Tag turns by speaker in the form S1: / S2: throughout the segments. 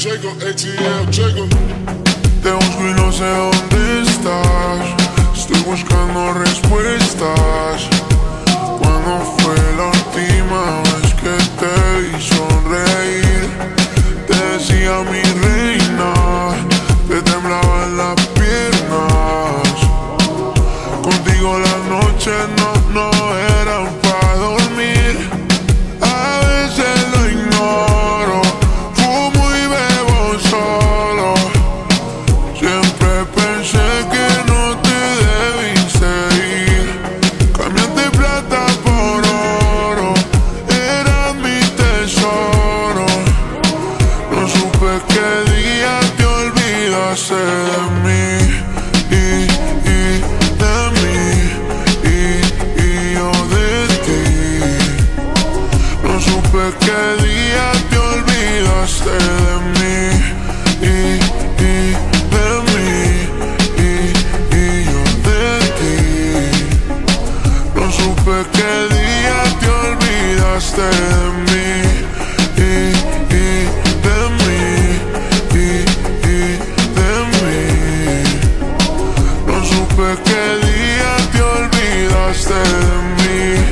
S1: Jacob, ATL, Jacob.
S2: Te busco y no sé dónde estás. Estoy buscando respuestas. ¿Cuándo fue la última vez que te vi sonreír? Te decía mi reina, te temblaban las piernas. Contigo las noches no eran para dormir. A veces lo ignoro, fumo y bebo solo. Siempre pensé que no te debiste ir. Cambiaste plata por oro, eras mi tesoro. No supe qué día te olvidaste de mí. ¿Qué día te olvidaste de mí? De mí, y yo de ti. No supe qué día te olvidaste de mí. De mí, de mí. No supe qué día te olvidaste de mí.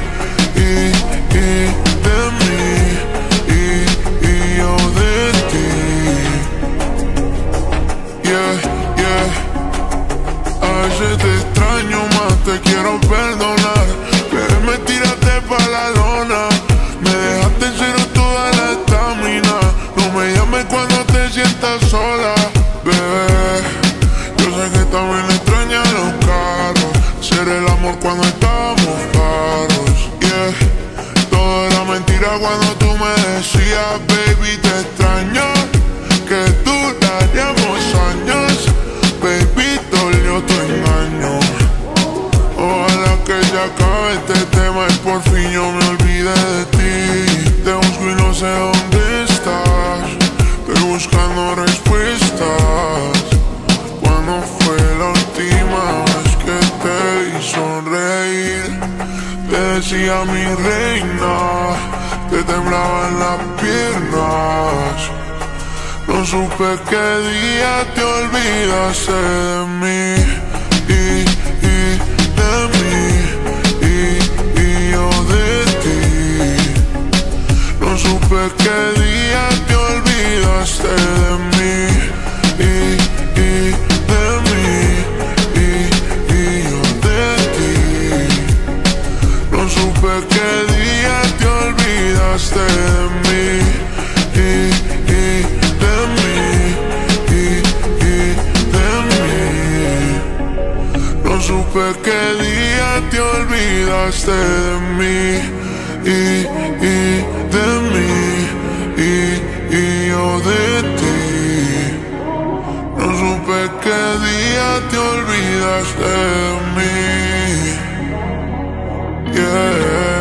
S2: Te extraño más, te quiero perdonar. Bebé, me tiraste pa' la lona, me dejaste en cero toda la estamina. No me llames cuando te sientas sola, bebé. Yo sé que también extrañas los carros, hacer el amor cuando estábamos claros, yeah. Todo era mentira cuando tú me decías, baby, te extraño, que duraríamos años. Baby, dolió tu engaño. Ojalá que se acabe este tema y por fin yo me olvide de ti. Te busco y no sé dónde estás. Estoy buscando respuestas. ¿Cuándo fue la última vez que te vi sonreír? Te decía mi reina, te temblaban las piernas. No supe qué día te olvidaste de mí. De mí, y yo de ti. No supe qué día te olvidaste de mí. De mí, y yo de ti. No supe qué día te olvidaste de mí. No supe qué día te olvidaste de mí. De mí, y yo de ti. No supe qué día te olvidaste de mí, yeah.